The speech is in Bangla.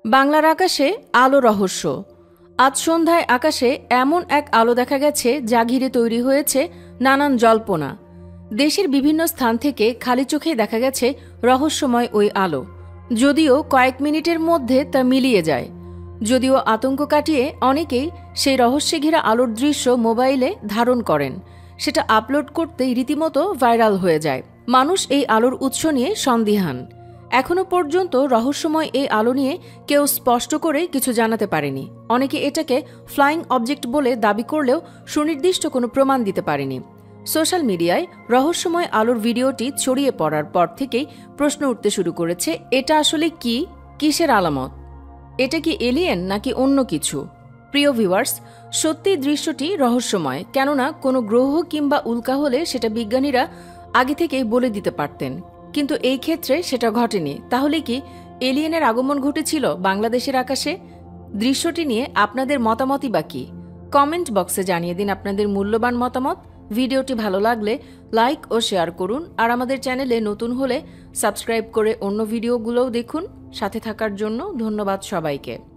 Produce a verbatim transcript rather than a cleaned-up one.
বাংলার আকাশে আলো রহস্য। আজ সন্ধ্যায় আকাশে এমন এক আলো দেখা গেছে যা ঘিরে তৈরি হয়েছে নানান জল্পনা। দেশের বিভিন্ন স্থান থেকে খালি চোখে দেখা গেছে রহস্যময় ওই আলো, যদিও কয়েক মিনিটের মধ্যে তা মিলিয়ে যায়। যদিও আতঙ্ক কাটিয়ে অনেকেই সেই রহস্যে ঘেরা আলোর দৃশ্য মোবাইলে ধারণ করেন, সেটা আপলোড করতেই রীতিমতো ভাইরাল হয়ে যায়। মানুষ এই আলোর উৎস নিয়ে সন্দিহান। এখনও পর্যন্ত রহস্যময় এই আলো নিয়ে কেউ স্পষ্ট করে কিছু জানাতে পারেনি। অনেকে এটাকে ফ্লাইং অবজেক্ট বলে দাবি করলেও সুনির্দিষ্ট কোনো প্রমাণ দিতে পারেনি। সোশ্যাল মিডিয়ায় রহস্যময় আলোর ভিডিওটি ছড়িয়ে পড়ার পর থেকেই প্রশ্ন উঠতে শুরু করেছে, এটা আসলে কি, কিসের আলামত? এটা কি এলিয়েন নাকি অন্য কিছু? প্রিয় ভিউয়ার্স, সত্যি দৃশ্যটি রহস্যময়, কেননা কোনো গ্রহ কিংবা উল্কা হলে সেটা বিজ্ঞানীরা আগে থেকেই বলে দিতে পারতেন, কিন্তু এই ক্ষেত্রে সেটা ঘটেনি। তাহলে কি এলিয়েনের আগমন ঘটেছিল বাংলাদেশের আকাশে? দৃশ্যটি নিয়ে আপনাদের মতামতই বা কি? কমেন্ট বক্সে জানিয়ে দিন আপনাদের মূল্যবান মতামত। ভিডিওটি ভালো লাগলে লাইক ও শেয়ার করুন, আর আমাদের চ্যানেলে নতুন হলে সাবস্ক্রাইব করে অন্য ভিডিওগুলোও দেখুন। সাথে থাকার জন্য ধন্যবাদ সবাইকে।